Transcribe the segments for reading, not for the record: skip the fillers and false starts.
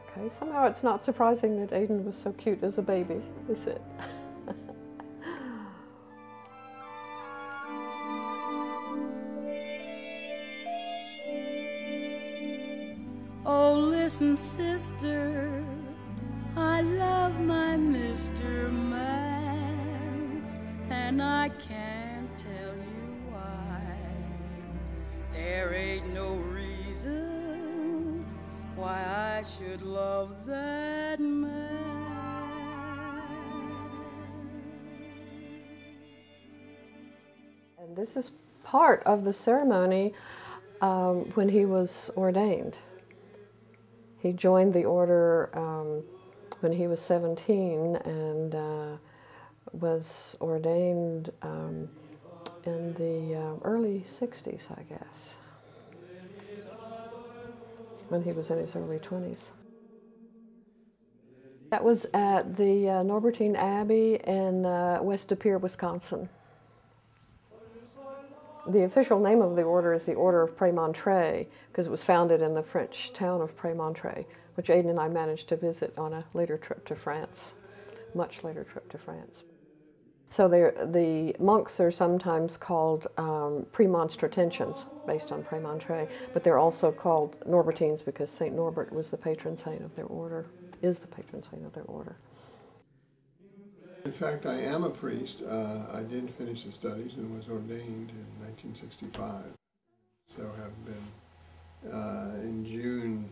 Okay, somehow it's not surprising that Aidan was so cute as a baby, is it? Oh, listen, sister, I love my Mr. Man, and I can't tell you why. There ain't no reason why I should love that man. And this is part of the ceremony when he was ordained. He joined the order when he was 17 and was ordained in the early 60s, I guess, when he was in his early 20s. That was at the Norbertine Abbey in West De Pere, Wisconsin. The official name of the order is the Order of Premontre, because it was founded in the French town of Premontre, which Aidan and I managed to visit on a later trip to France, much later trip to France. So the monks are sometimes called Premonstratensians, based on Premontre, but they're also called Norbertines because St. Norbert was the patron saint of their order, is the patron saint of their order. In fact, I am a priest. I did finish the studies and was ordained in 1965. So have been, in June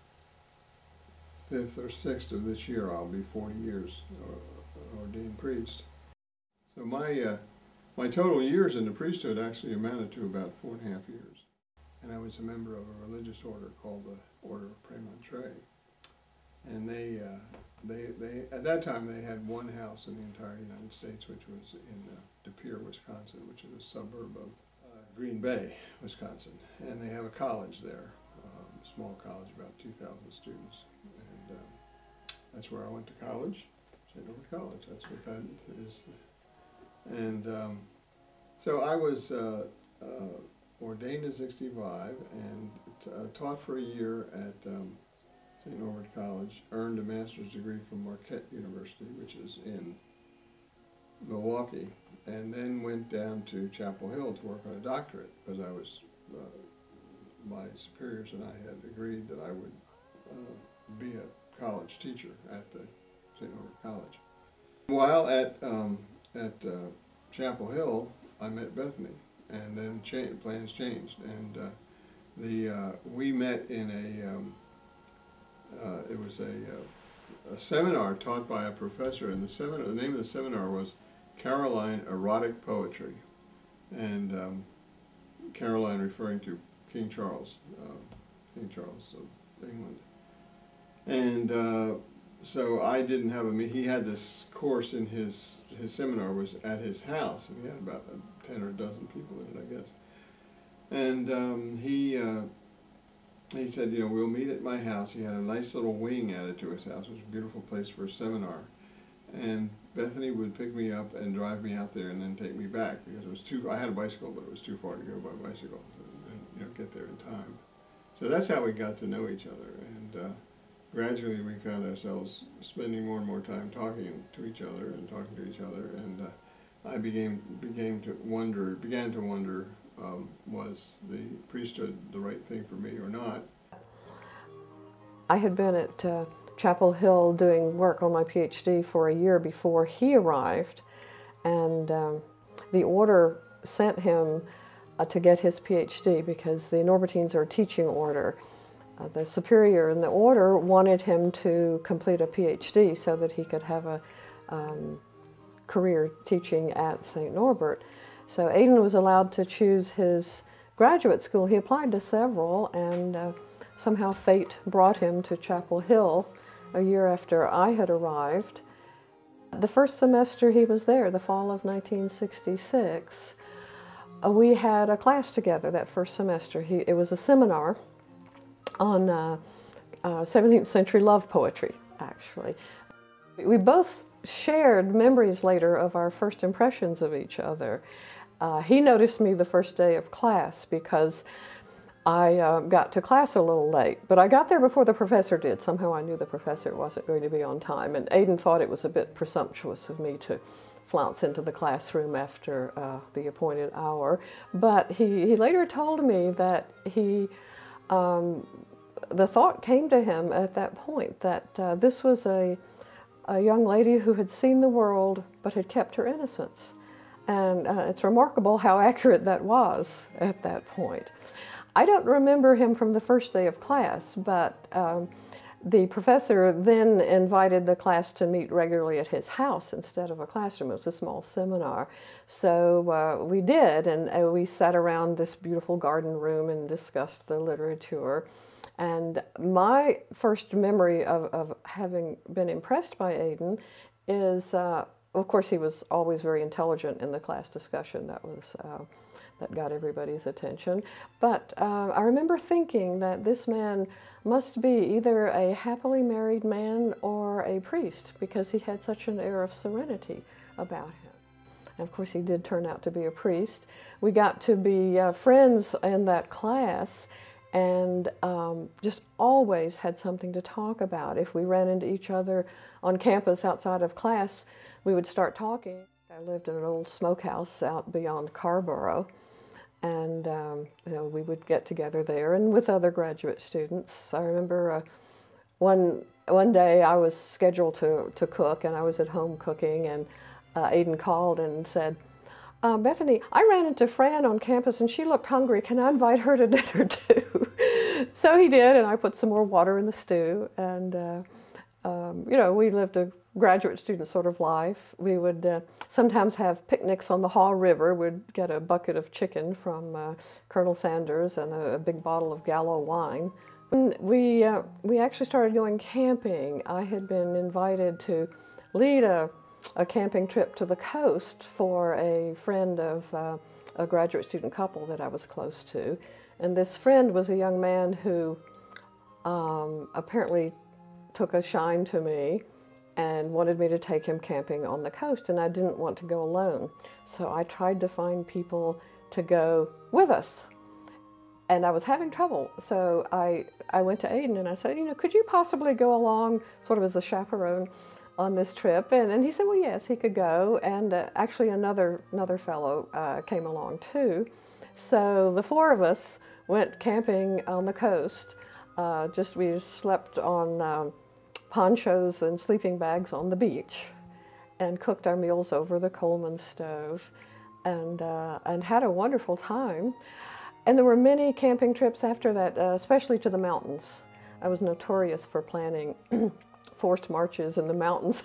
5th or 6th of this year, I'll be 40 years ordained priest. So my total years in the priesthood actually amounted to about 4.5 years. And I was a member of a religious order called the Order of Premontre. And they at that time they had one house in the entire United States, which was in De Pere, Wisconsin, which is a suburb of Green Bay, Wisconsin. And they have a college there, a small college, about 2,000 students. And that's where I went to college, St. Norbert College. That's what that is. And so I was ordained in '65 and taught for a year at St. Norbert College, earned a master's degree from Marquette University, which is in Milwaukee, and then went down to Chapel Hill to work on a doctorate because I was, my superiors and I had agreed that I would be a college teacher at the St. Norbert College. While at Chapel Hill, I met Bethany, and then plans changed, and we met in it was a seminar taught by a professor, and the name of the seminar was Caroline Erotic Poetry, and Caroline referring to King Charles of England. And so I didn't have he had this course in his seminar was at his house, and he had about 10 or a dozen people in it, I guess. And he said, you know, we'll meet at my house. He had a nice little wing added to his house, which was a beautiful place for a seminar. And Bethany would pick me up and drive me out there and then take me back because it was I had a bicycle, but it was too far to go by bicycle and get there in time. So that's how we got to know each other. And gradually we found ourselves spending more and more time talking to each other and talking to each other. And I began to wonder, was the priesthood the right thing for me or not? I had been at Chapel Hill doing work on my PhD for a year before he arrived, and the order sent him to get his PhD because the Norbertines are a teaching order. The superior in the order wanted him to complete a PhD so that he could have a career teaching at St. Norbert. So Aidan was allowed to choose his graduate school. He applied to several, and somehow fate brought him to Chapel Hill a year after I had arrived. The first semester he was there, the fall of 1966, we had a class together that first semester. It was a seminar on 17th century love poetry, actually. We both shared memories later of our first impressions of each other. He noticed me the first day of class because I got to class a little late, but I got there before the professor did. Somehow I knew the professor wasn't going to be on time, and Aidan thought it was a bit presumptuous of me to flounce into the classroom after the appointed hour. But he later told me that the thought came to him at that point that this was a young lady who had seen the world but had kept her innocence. And it's remarkable how accurate that was at that point. I don't remember him from the first day of class, but the professor then invited the class to meet regularly at his house instead of a classroom. It was a small seminar. So we did, and we sat around this beautiful garden room and discussed the literature. And my first memory of having been impressed by Aidan is, of course, he was always very intelligent in the class discussion. That got everybody's attention. But I remember thinking that this man must be either a happily married man or a priest, because he had such an air of serenity about him. And of course, he did turn out to be a priest. We got to be friends in that class, and just always had something to talk about. If we ran into each other on campus outside of class, we would start talking. I lived in an old smokehouse out beyond Carborough, and we would get together there and with other graduate students. I remember one day I was scheduled to cook, and I was at home cooking, and Aidan called and said, Bethany, I ran into Fran on campus and she looked hungry. Can I invite her to dinner too? So he did, and I put some more water in the stew. And, we lived a graduate student sort of life. We would sometimes have picnics on the Haw River. We'd get a bucket of chicken from Colonel Sanders and a big bottle of Gallo wine. When we actually started going camping, I had been invited to lead a camping trip to the coast for a friend of a graduate student couple that I was close to. And this friend was a young man who apparently took a shine to me and wanted me to take him camping on the coast, and I didn't want to go alone. So I tried to find people to go with us, and I was having trouble. So I went to Aidan and I said, could you possibly go along sort of as a chaperone on this trip? And he said, well, yes, he could go. And actually another fellow came along too. So the four of us went camping on the coast. We slept on ponchos and sleeping bags on the beach and cooked our meals over the Coleman stove and had a wonderful time. And there were many camping trips after that, especially to the mountains. I was notorious for planning forced marches in the mountains.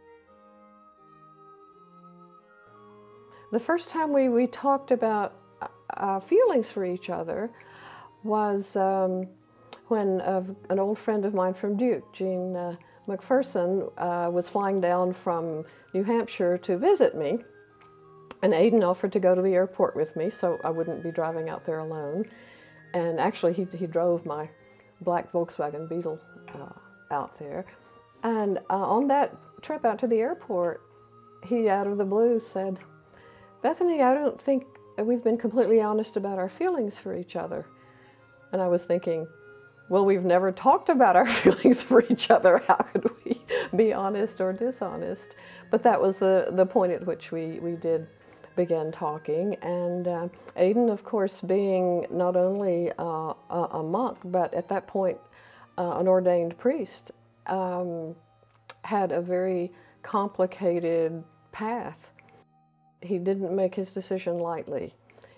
The first time we talked about feelings for each other was when an old friend of mine from Duke, Jean McPherson, was flying down from New Hampshire to visit me. And Aidan offered to go to the airport with me so I wouldn't be driving out there alone. And actually he drove my black Volkswagen Beetle out there. And on that trip out to the airport, he out of the blue said, Bethany, I don't think we've been completely honest about our feelings for each other. And I was thinking, well, we've never talked about our feelings for each other. How could we be honest or dishonest? But that was the point at which we did begin talking. And Aidan, of course, being not only a monk, but at that point an ordained priest, had a very complicated path. He didn't make his decision lightly.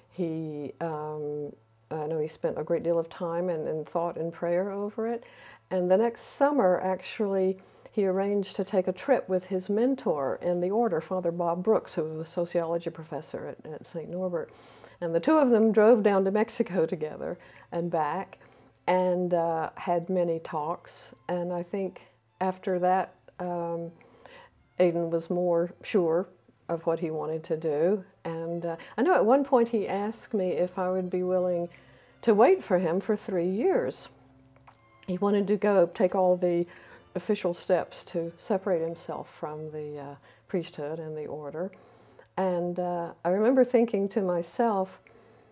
I know he spent a great deal of time and thought and prayer over it. And the next summer, actually, he arranged to take a trip with his mentor in the order, Father Bob Brooks, who was a sociology professor at St. Norbert. And the two of them drove down to Mexico together and back and had many talks. And I think after that, Aidan was more sure of what he wanted to do. And I know at one point he asked me if I would be willing to wait for him for 3 years. He wanted to go take all the official steps to separate himself from the priesthood and the order. And I remember thinking to myself,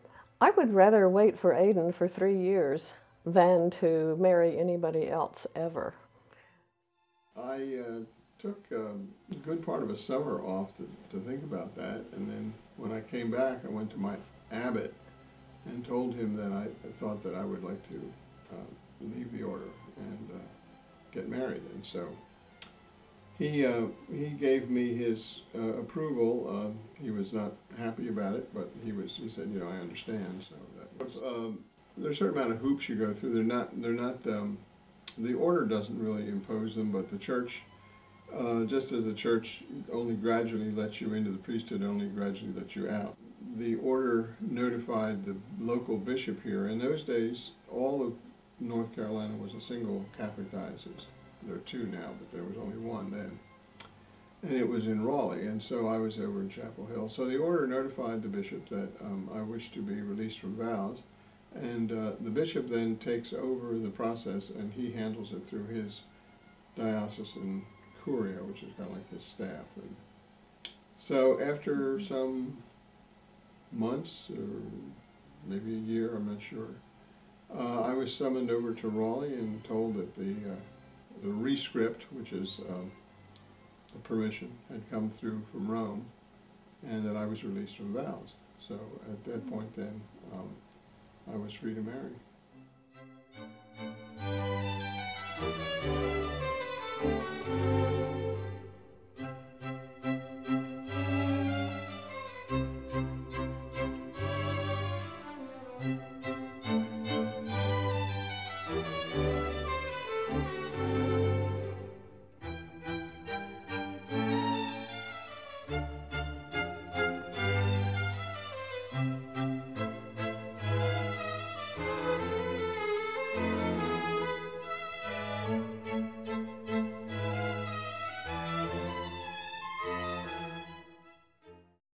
I would rather wait for Aidan for 3 years than to marry anybody else ever. I took a good part of a summer off to think about that, and then when I came back, I went to my abbot and told him that I thought that I would like to leave the order and get married. And so he gave me his approval. He was not happy about it, but he said, you know, I understand. So that was, there's a certain amount of hoops you go through. They're not the order doesn't really impose them, but the church, just as the church only gradually lets you into the priesthood, only gradually lets you out. The order notified the local bishop here. In those days, all of North Carolina was a single Catholic diocese. There are two now, but there was only one then. And it was in Raleigh, and so I was over in Chapel Hill. So the order notified the bishop that I wished to be released from vows, and the bishop then takes over the process, and he handles it through his diocesan curia, which is kind of like his staff. And so after some months, or maybe a year, I'm not sure, I was summoned over to Raleigh and told that the rescript, which is the permission, had come through from Rome, and that I was released from vows. So at that point then, I was free to marry.